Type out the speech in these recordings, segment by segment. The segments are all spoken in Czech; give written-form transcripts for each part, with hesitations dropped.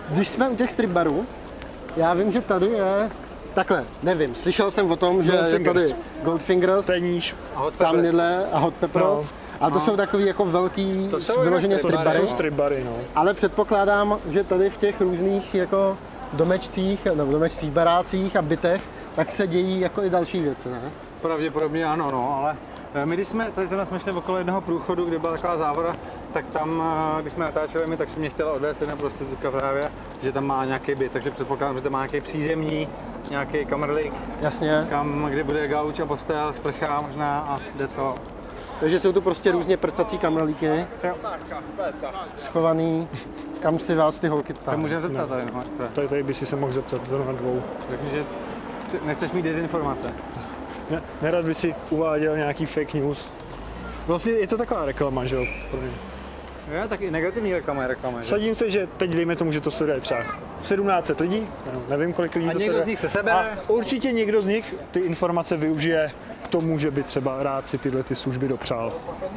když jsme u těch strip barů, já vím, že tady je, takhle, nevím, slyšel jsem o tom, že je tady Goldfingers, Tamnidle a Hot Peppers, no. A to jsou takový jako velký, vyloženě strip bary, no. Ale předpokládám, že tady v těch různých jako domečcích, barácích a bytech, tak se dějí jako i další věci, ne? Pravděpodobně ano, no, ale my když jsme šli okolo jednoho průchodu, kde byla taková závoda, tak tam, když jsme natáčeli, tak si mě chtěla odvést jedna prostitutka právě, že tam má nějaký byt, takže předpokládám, že tam má nějaký přízemní, nějaký kamerlík, jasně, kde bude gauč a postel, sprcha možná a jde co. Takže jsou tu prostě různě prcací kamerlíky, schovaný, kam si vás ty holky ptá. Se můžeme zeptat tady, no. Tady by si se mohl zeptat, zrovna dvou. Řekni, že nechceš mít dezinformace. Nerad by si uváděl nějaký fake news. Vlastně je to taková reklama, že jo? Jo, tak i negativní reklama je reklama. Sadím se, že teď dejme tomu, že to sleduje třeba 1700 lidí, nevím kolik lidí to sleduje. A někdo z nich se sebere. A určitě někdo z nich ty informace využije k tomu, že by třeba rád si tyhle ty služby dopřál.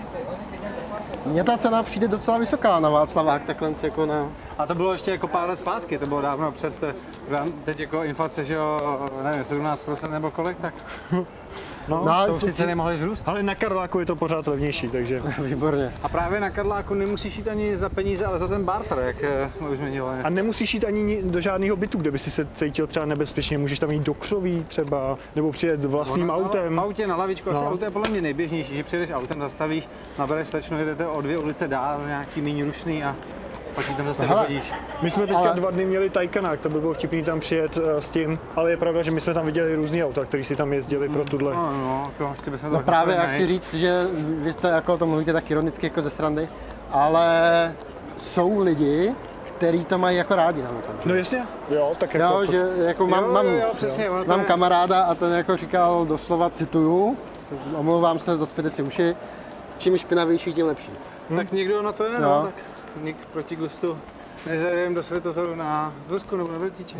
Mně ta cena přijde docela vysoká na Václavák, takhle jako na... A to bylo ještě jako pár let zpátky, to bylo dávno před, teď jako inflace, že jo, nevím, 17% nebo kolik, tak... No, to už ty ceny mohly zrůst. Ale na Karláku je to pořád levnější, takže... Výborně. A právě na Karláku nemusíš jít ani za peníze, ale za ten barter, jak jsme už zmiňovali. A nemusíš jít ani do žádného bytu, kde by si se cítil třeba nebezpečně, můžeš tam jít do křoví třeba, nebo přijet vlastním autem. V autě na lavičku, asi auto je podle mě nejběžnější, že přijedeš autem, zastavíš, nabereš slečnu, jedete o 2 ulice dál, nějaký méně rušný a pak tam zase dochodíš. My jsme teďka 2 dny měli Taycanák, to by bylo vtipný tam přijet s tím, ale je pravda, že my jsme tam viděli různý auta, který si tam jezdili pro tuhle. No právě já chci říct, že vy jste jako to mluvíte tak ironicky jako ze srandy, ale jsou lidi, který to mají jako rádi na tom. No jasně, jo, tak jako... Jo, že jako mám kamaráda a ten jako říkal doslova, cituju, omlouvám se, zaspěte si uši, čím špinavější, tím lepší. Tak někdo na to je, no, tak nik proti gustu. Nezajdeme do Světozoru na Zborsku nebo na Vrtíče.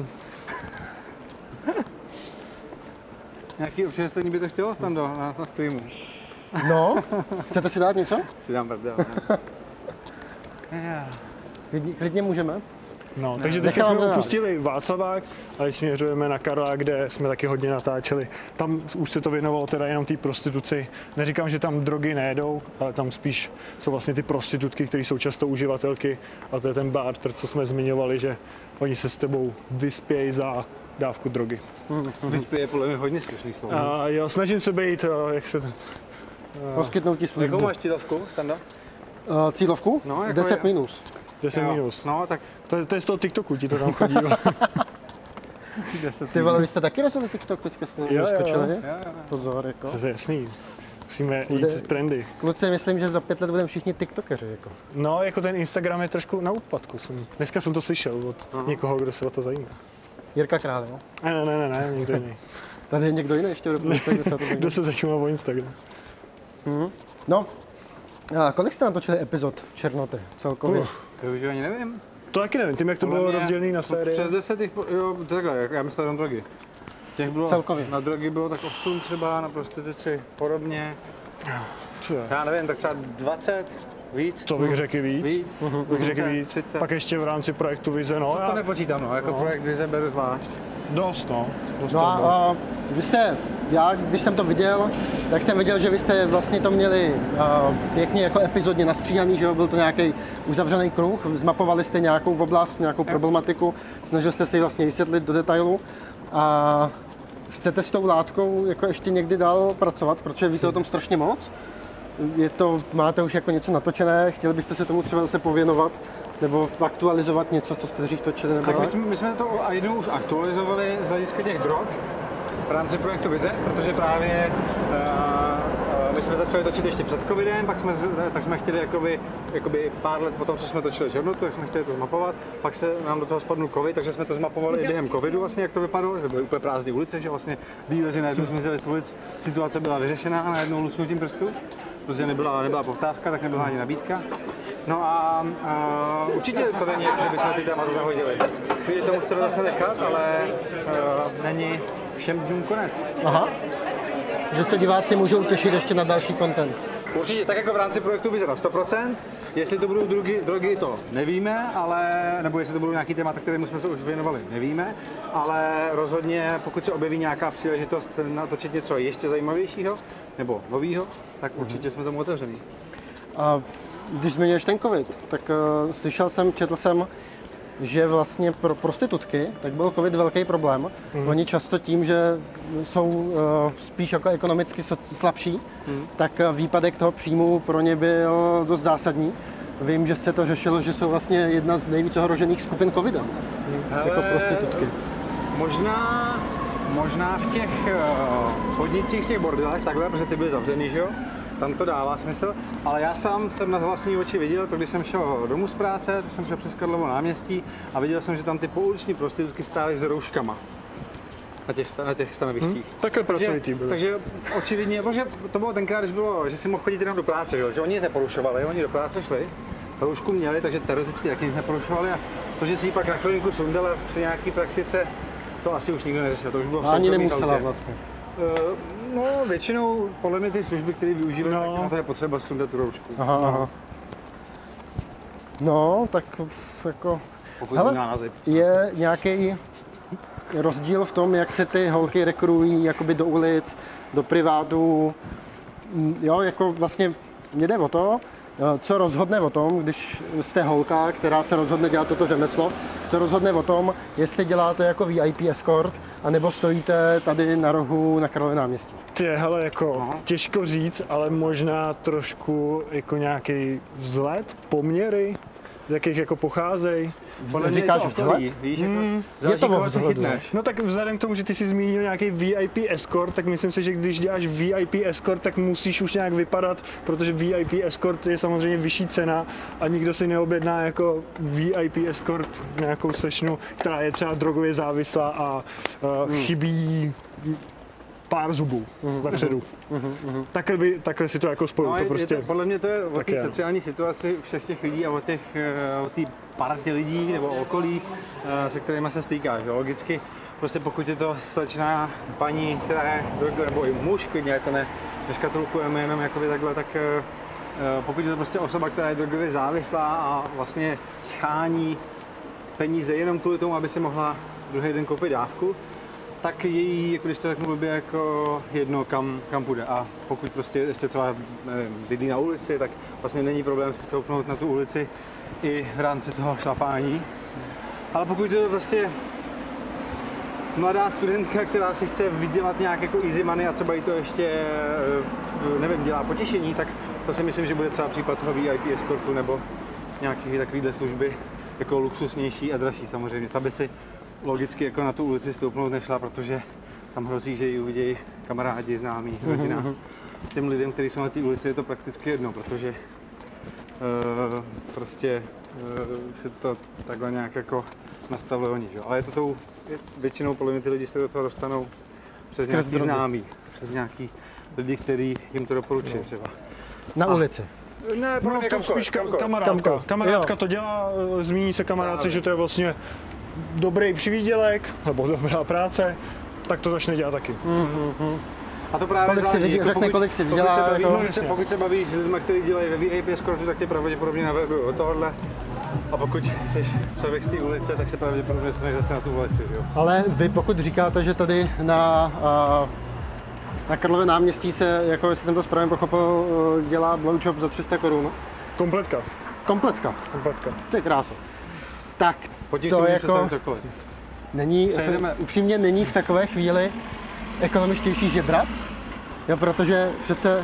Nějaký občerstvení by to chtělo, Stando, na streamu. No, chcete si dát něco? Si dám prdel. Klidně můžeme. No, takže teď jsme opustili Václavák a teď směřujeme na Karla, kde jsme taky hodně natáčeli. Tam už se to věnovalo teda jenom té prostituci. Neříkám, že tam drogy nejedou, ale tam spíš jsou vlastně ty prostitutky, které jsou často uživatelky a to je ten barter, co jsme zmiňovali, že oni se s tebou vyspějí za dávku drogy. Vyspěje podle mě hodně slušný slovo. Jo, snažím se být, jak se... Poskytnout ti službu. Jakou máš cílovku, Standa? Cílovku? No, 10 minus. 10 minus. No, tak... To je z toho TikToku, ti to tam chodí. Ty vole, vy jste taky rozhodli TikTok, teďka jste vyskočili, ne? Pozor, jako. To je jasný. Musíme jít trendy. Kluci, myslím, že za 5 let budeme všichni tiktokeři, jako. No, jako ten Instagram je trošku na úpadku. Dneska jsem to slyšel od někoho, kdo se o to zajímá. Jirka Král, jo? Ne, někdo jiný. Tady je někdo jiný ještě v republice, kdo se o to zajímá. Kdo se zajímá o Instagram. No, a kolik jste natočili epizod Černoty celkově? To už ani nevím. To taky nevím, tím jak to bylo rozdělené na série. Přes 10, jo, takhle, já myslel jenom drogy. Těch bylo, celkově. Na drogy bylo tak 8 třeba, na prostituci podobně. Já nevím, tak třeba 20, víc. To bych řekl víc. Bych řekl víc. 30. Pak ještě v rámci projektu Vize, no. To nepočítám, no, jako projekt Vize beru zvlášť. Dost, no. No a vy jste, já když jsem to viděl, tak jsem viděl, že vy jste vlastně to měli pěkně jako epizodně nastříhaný, že jo, byl to nějaký uzavřený kruh, zmapovali jste nějakou oblast, nějakou problematiku, snažili jste si ji vlastně vysvětlit do detailu a chcete s tou látkou jako ještě někdy dál pracovat, protože víte o tom strašně moc. Máte už jako něco natočené, chtěli byste se tomu třeba zase pověnovat nebo aktualizovat něco, co jste dřív točili? Nebo tak my jsme to a jednou už aktualizovali z hlediska těch drog v rámci projektu Vize, protože právě my jsme začali točit ještě před covidem, pak jsme chtěli jakoby pár let potom, co jsme točili Černotu, tak jsme chtěli to zmapovat, pak se nám do toho spadnul covid, takže jsme to zmapovali i během covidu vlastně, jak to vypadalo, že byly úplně prázdné ulice, že vlastně díleři najednou zmizeli z ulic, situace byla vyřešená a najednou lusknutím prstů, protože nebyla poptávka, tak nebyla ani nabídka. No a určitě to není jako, že bychom ty témata zahodili. Chvíli tomu chceme zase nechat, ale není všem dnům konec. Aha. Že se diváci můžou těšit ještě na další content. Určitě, tak jako v rámci projektu Vize na 100%, Jestli to budou drogy, to nevíme, nebo jestli to budou nějaký témata, kterému jsme se už věnovali, nevíme, ale rozhodně, pokud se objeví nějaká příležitost natočit něco ještě zajímavějšího nebo novýho, tak určitě jsme tomu otevření. A když zmiňuješ ten covid, tak četl jsem, že vlastně pro prostitutky tak byl covid velký problém. Oni často tím, že jsou spíš jako ekonomicky slabší, tak výpadek toho příjmu pro ně byl dost zásadní. Vím, že se to řešilo, že jsou vlastně jedna z nejvíc ohrožených skupin covidem, jako prostitutky. Možná v těch podnicích, v těch bordelech takhle, protože ty byly zavřený, že jo? Tam to dává smysl, ale já sám jsem na vlastní oči viděl, to když jsem šel domů z práce, to jsem šel přes Karlovo náměstí a viděl jsem, že tam ty pouliční prostitutky stály s rouškama na těch stanovištích. Takhle pracovitý byly. Takže očividně, protože to bylo tenkrát, když bylo, že si mohl chodit jenom do práce, že oni nic neporušovali, oni do práce šli, roušku měli, takže teoreticky taky nic neporušovali a to, že si ji pak na chvilinku sundala při nějaký praktice, to asi už nikdo neřešil, to už bylo v ani nemusela vlastně. No, většinou podle mě ty služby, které využívají, tak na to je potřeba sundat tu roušku. Aha. No, tak jako... Hele, je nějaký rozdíl v tom, jak se ty holky rekruují jakoby do ulic, do privátu. Jo, jako vlastně mě jde o to, co rozhodne o tom, když jste holka, která se rozhodne dělat toto řemeslo, co rozhodne o tom, jestli děláte jako VIP escort, anebo stojíte tady na rohu na Karlově náměstí. Hele, jako těžko říct, ale možná trošku jako nějaký vzhled, poměry, z jakých jako pocházejí. Říkáš vzhled? Víš, jako je to o vzhledu. No tak vzhledem k tomu, že ty jsi zmínil nějaký VIP escort, tak myslím si, že když děláš VIP escort, tak musíš už nějak vypadat, protože VIP escort je samozřejmě vyšší cena a nikdo si neobjedná jako VIP escort nějakou slečnu, která je třeba drogově závislá a chybí pár zubů vepředu. Takhle si to jako spoju. No, to prostě, podle mě to je o té sociální situaci všech těch lidí a o té partě lidí nebo okolí, se kterými se stýkáš. Logicky, prostě pokud je to slečná paní, která je drogově, nebo i muž, klidně to neškatulkujeme jenom jakoby takhle, tak pokud je to prostě osoba, která je drogově závislá a vlastně schání peníze jenom kvůli tomu, aby si mohla druhý den koupit dávku, tak její, jako když to řeknu blbě, jako jedno, kam půjde. A pokud prostě ještě třeba bydlí na ulici, tak vlastně není problém si stoupnout na tu ulici i v rámci toho šlapání. Ale pokud je to prostě mladá studentka, která si chce vydělat nějak jako easy money a třeba jí to ještě, nevím, dělá potěšení, tak to si myslím, že bude třeba případ toho VIP escortu nebo nějaké takovéhle služby jako luxusnější a dražší samozřejmě. Ta by si logicky jako na tu ulici stoupnout nešla, protože tam hrozí, že ji uvidějí kamarádi, známí, rodina. Těm lidem, kteří jsou na té ulici, je to prakticky jedno, protože prostě si to takhle nějak jako nastavili oni. Že? Ale je to většinou podle mě ty lidi se do toho dostanou přes nějaký známý, přes nějaký lidi, kteří jim to doporučí třeba. Na ulici. Ne, no, to spíš kamarádka to dělá, zmíní se kamarádce, že to je vlastně dobrý přivýdělek, nebo dobrá práce, tak to začne dělat taky. A to právě kolik si vydělá. Pokud se bavíš s lidmi, kteří dělají ve VIP escortu, tak tě pravděpodobně navedu od tohohle. A pokud jsi člověk z té ulice, tak se pravděpodobně dostaneš zase na tu ulici. Jo? Ale vy pokud říkáte, že tady na Karlově náměstí se, jako jestli jsem to správně pochopil, dělá blowjob za 300 korun. Kompletka. To je krása. Tak to jako není, upřímně není v takové chvíli ekonomičtější žebrat, jo, protože přece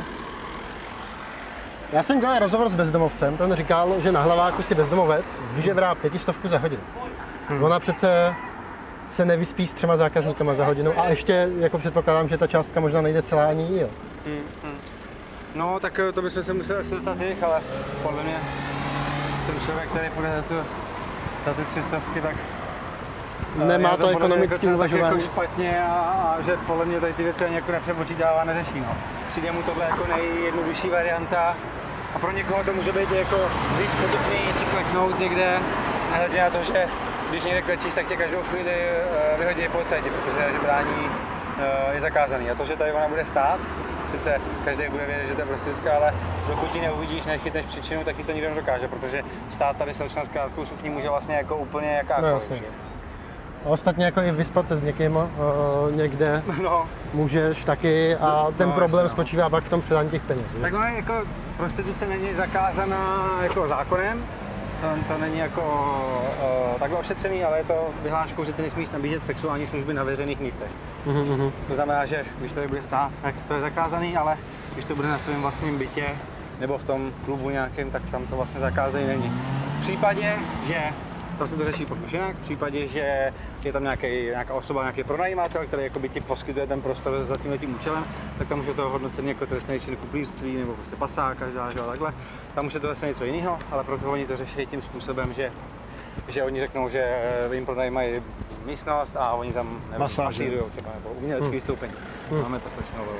já jsem dělal rozhovor s bezdomovcem, ten říkal, že na Hlaváku si bezdomovec vyžebrá 500 za hodinu. Ona přece se nevyspí s 3 zákazníkama za hodinu a ještě jako předpokládám, že ta částka možná nejde celá ani jí. No tak to bychom se museli zeptat jich, ale podle mě ten člověk, který půjde za ty 300, tak nemá to ekonomické uvažování. Jako špatně a že podle mě tady ty věci ani jako nepřepočítává, neřeší. No. Přijde mu tohle jako nejjednodušší varianta a pro někoho to může být jako víc podobný si kleknout někde, nehledě na to, že když někde klečíš, tak tě každou chvíli vyhodí policajti, protože žebrání je zakázaný. A to, že tady ona bude stát sice každý bude vědět, že to je prostitutka, ale dokud ji neuvidíš, nechytneš příčinu, tak ti to nikdo nedokáže, protože stát tady slečna s krátkou sukní může vlastně jako úplně jakákoliv. No, a ostatně jako i vyspat se s někým někde můžeš taky a ten problém spočívá pak v tom předání těch peněz. Tak ono jako prostituce není zakázaná jako zákonem, to není jako takhle ošetřený, ale je to vyhláškou, že ty nesmíš nabízet sexuální služby na veřejných místech. To znamená, že když tady bude stát, tak to je zakázaný, ale když to bude na svém vlastním bytě nebo v tom klubu nějakém, tak tam to vlastně zakázaný není. V případě, že tam se to řeší pokud jinak, v případě, že je tam nějaká osoba, nějaký pronajímatel, který jakoby ti poskytuje ten prostor za tím účelem, tak tam už je to hodnocení jako trestný čin kuplictví nebo prostě pasák, každá, že takhle. Tam už je to zase něco jiného, ale proto oni to řeší tím způsobem, že oni řeknou, že jim pronajímají místnost a oni tam masírujou třeba nebo umělecké vystoupení. Máme to slečnou novou.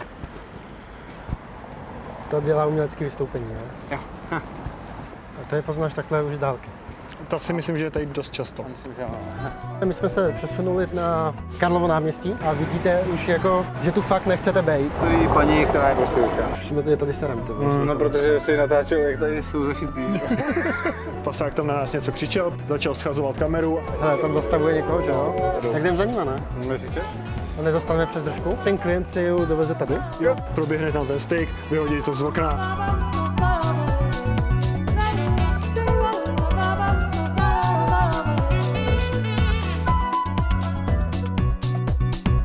To dělá umělecké vystoupení, ne? Jo. A to je poznáš takhle už z dálky. To si myslím, že je tady dost často. Myslím, že ano. My jsme se přesunuli na Karlovo náměstí a vidíte už jako, že tu fakt nechcete bejt. Stojí paní, která je prostitutka. Je tady serem, to No, protože si natáčel, jak tady jsou zašitý. Pasák tam na nás něco křičel, začal schazovat kameru. Hele, tam zastavuje někoho, že jo? Tak jdem za nima, ne? Myslíte? A nedostaneme přes držku. Ten klient si ji doveze tady. Jo, proběhne tam ten styk, vyhodí to z okna.